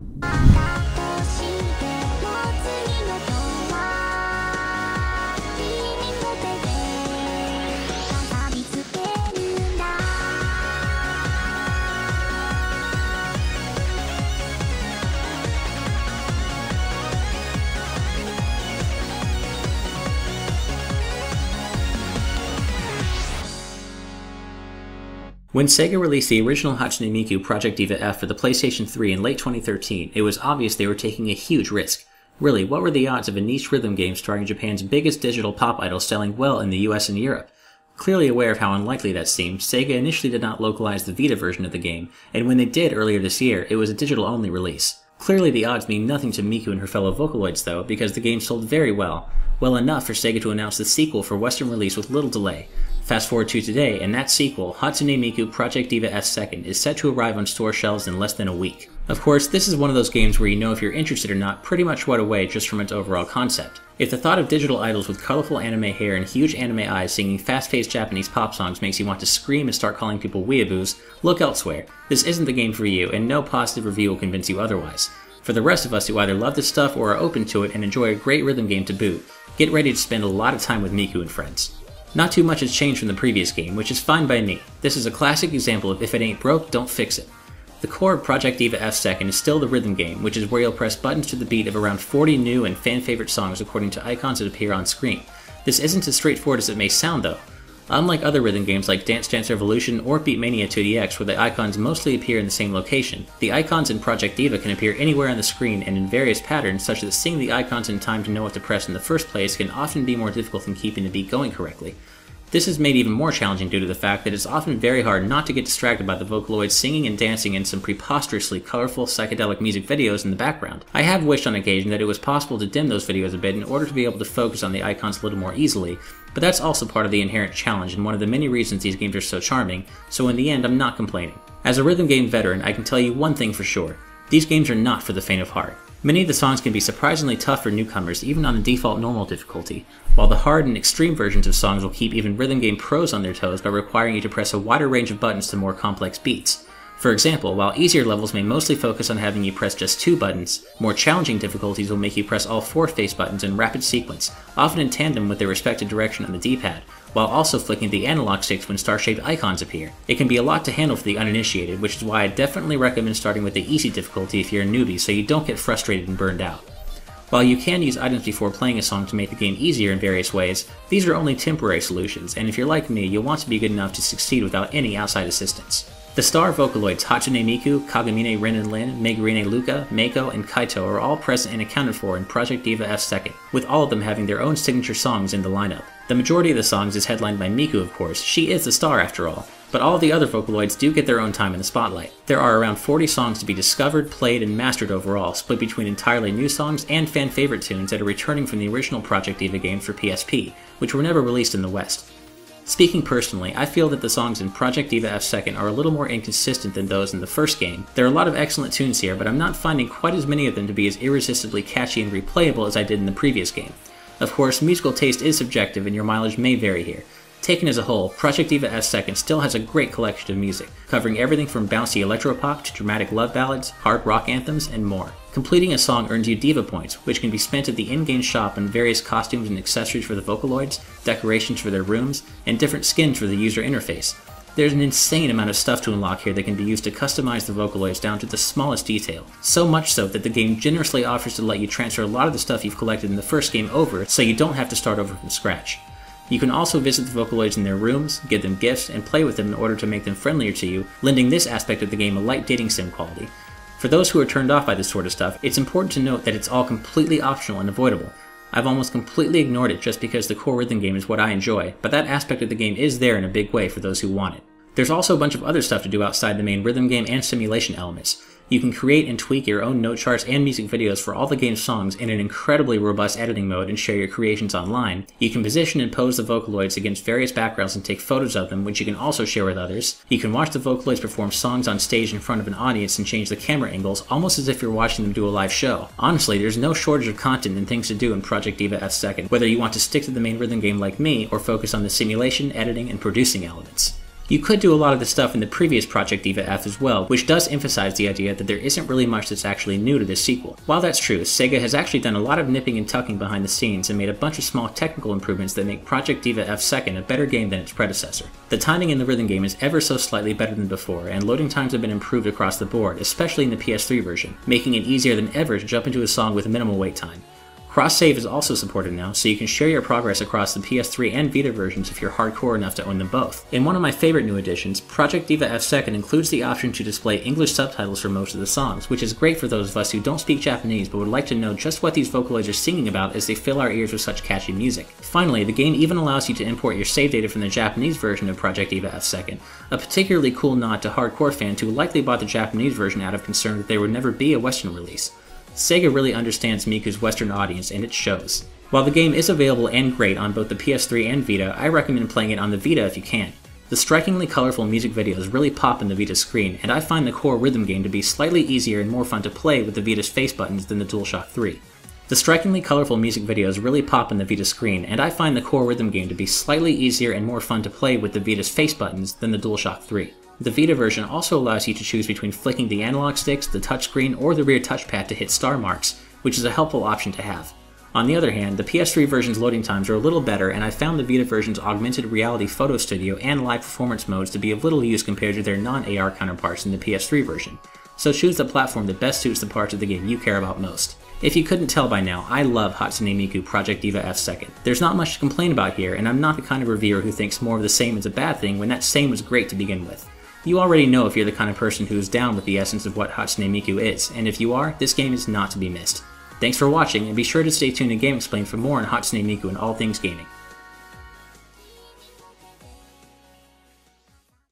When Sega released the original Hatsune Miku Project Diva F for the PlayStation 3 in late 2013, it was obvious they were taking a huge risk. Really, what were the odds of a niche rhythm game starring Japan's biggest digital pop idol selling well in the US and Europe? Clearly aware of how unlikely that seemed, Sega initially did not localize the Vita version of the game, and when they did earlier this year, it was a digital-only release. Clearly the odds mean nothing to Miku and her fellow Vocaloids though, because the game sold very well enough for Sega to announce the sequel for Western release with little delay. Fast forward to today, and that sequel, Hatsune Miku Project Diva F2, is set to arrive on store shelves in less than a week. Of course, this is one of those games where you know if you're interested or not pretty much right away just from its overall concept. If the thought of digital idols with colorful anime hair and huge anime eyes singing fast-paced Japanese pop songs makes you want to scream and start calling people weeaboos, look elsewhere. This isn't the game for you, and no positive review will convince you otherwise. For the rest of us who either love this stuff or are open to it and enjoy a great rhythm game to boot, get ready to spend a lot of time with Miku and friends. Not too much has changed from the previous game, which is fine by me. This is a classic example of if it ain't broke, don't fix it. The core of Project Diva F2 is still the rhythm game, which is where you'll press buttons to the beat of around 40 new and fan-favorite songs according to icons that appear on screen. This isn't as straightforward as it may sound though. Unlike other rhythm games like Dance Dance Revolution or Beatmania 2DX where the icons mostly appear in the same location, the icons in Project Diva can appear anywhere on the screen and in various patterns such that seeing the icons in time to know what to press in the first place can often be more difficult than keeping the beat going correctly. This is made even more challenging due to the fact that it's often very hard not to get distracted by the Vocaloids singing and dancing in some preposterously colorful psychedelic music videos in the background. I have wished on occasion that it was possible to dim those videos a bit in order to be able to focus on the icons a little more easily, but that's also part of the inherent challenge and one of the many reasons these games are so charming, so in the end I'm not complaining. As a rhythm game veteran, I can tell you one thing for sure. These games are not for the faint of heart. Many of the songs can be surprisingly tough for newcomers, even on the default normal difficulty, while the hard and extreme versions of songs will keep even rhythm game pros on their toes by requiring you to press a wider range of buttons to more complex beats. For example, while easier levels may mostly focus on having you press just 2 buttons, more challenging difficulties will make you press all 4 face buttons in rapid sequence, often in tandem with their respective direction on the D-pad, while also flicking the analog sticks when star-shaped icons appear. It can be a lot to handle for the uninitiated, which is why I definitely recommend starting with the easy difficulty if you're a newbie so you don't get frustrated and burned out. While you can use items before playing a song to make the game easier in various ways, these are only temporary solutions, and if you're like me, you'll want to be good enough to succeed without any outside assistance. The star Vocaloids Hatsune Miku, Kagamine Rin and Lin, Megurine Luka, Meiko, and Kaito are all present and accounted for in Project Diva F2, with all of them having their own signature songs in the lineup. The majority of the songs is headlined by Miku, of course, she is the star after all, but all of the other Vocaloids do get their own time in the spotlight. There are around 40 songs to be discovered, played, and mastered overall, split between entirely new songs and fan-favorite tunes that are returning from the original Project Diva games for PSP, which were never released in the West. Speaking personally, I feel that the songs in Project Diva F2 are a little more inconsistent than those in the first game. There are a lot of excellent tunes here, but I'm not finding quite as many of them to be as irresistibly catchy and replayable as I did in the previous game. Of course, musical taste is subjective and your mileage may vary here. Taken as a whole, Project Diva F2 still has a great collection of music, covering everything from bouncy electropop to dramatic love ballads, hard rock anthems, and more. Completing a song earns you Diva points, which can be spent at the in-game shop on various costumes and accessories for the Vocaloids, decorations for their rooms, and different skins for the user interface. There's an insane amount of stuff to unlock here that can be used to customize the Vocaloids down to the smallest detail, so much so that the game generously offers to let you transfer a lot of the stuff you've collected in the first game over so you don't have to start over from scratch. You can also visit the Vocaloids in their rooms, give them gifts, and play with them in order to make them friendlier to you, lending this aspect of the game a light dating sim quality. For those who are turned off by this sort of stuff, it's important to note that it's all completely optional and avoidable. I've almost completely ignored it just because the core rhythm game is what I enjoy, but that aspect of the game is there in a big way for those who want it. There's also a bunch of other stuff to do outside the main rhythm game and simulation elements. You can create and tweak your own note charts and music videos for all the game's songs in an incredibly robust editing mode and share your creations online. You can position and pose the Vocaloids against various backgrounds and take photos of them, which you can also share with others. You can watch the Vocaloids perform songs on stage in front of an audience and change the camera angles, almost as if you're watching them do a live show. Honestly, there's no shortage of content and things to do in Project Diva F2, whether you want to stick to the main rhythm game like me, or focus on the simulation, editing, and producing elements. You could do a lot of the stuff in the previous Project Diva F as well, which does emphasize the idea that there isn't really much that's actually new to this sequel. While that's true, Sega has actually done a lot of nipping and tucking behind the scenes and made a bunch of small technical improvements that make Project Diva F2 a better game than its predecessor. The timing in the rhythm game is ever so slightly better than before, and loading times have been improved across the board, especially in the PS3 version, making it easier than ever to jump into a song with minimal wait time. Cross-save is also supported now, so you can share your progress across the PS3 and Vita versions if you're hardcore enough to own them both. In one of my favorite new additions, Project Diva F2 includes the option to display English subtitles for most of the songs, which is great for those of us who don't speak Japanese but would like to know just what these Vocaloids are singing about as they fill our ears with such catchy music. Finally, the game even allows you to import your save data from the Japanese version of Project Diva F2, a particularly cool nod to hardcore fans who likely bought the Japanese version out of concern that there would never be a Western release. Sega really understands Miku's Western audience, and it shows. While the game is available and great on both the PS3 and Vita, I recommend playing it on the Vita if you can. The strikingly colorful music videos really pop in the Vita screen, and I find the core rhythm game to be slightly easier and more fun to play with the Vita's face buttons than the DualShock 3. The strikingly colorful music videos really pop in the Vita screen, and I find the core rhythm game to be slightly easier and more fun to play with the Vita's face buttons than the DualShock 3. The Vita version also allows you to choose between flicking the analog sticks, the touchscreen, or the rear touchpad to hit star marks, which is a helpful option to have. On the other hand, the PS3 version's loading times are a little better, and I found the Vita version's augmented reality photo studio and live performance modes to be of little use compared to their non-AR counterparts in the PS3 version, so choose the platform that best suits the parts of the game you care about most. If you couldn't tell by now, I love Hatsune Miku Project Diva F2. There's not much to complain about here, and I'm not the kind of reviewer who thinks more of the same is a bad thing when that same was great to begin with. You already know if you're the kind of person who is down with the essence of what Hatsune Miku is, and if you are, this game is not to be missed. Thanks for watching, and be sure to stay tuned to GameXplain for more on Hatsune Miku and all things gaming.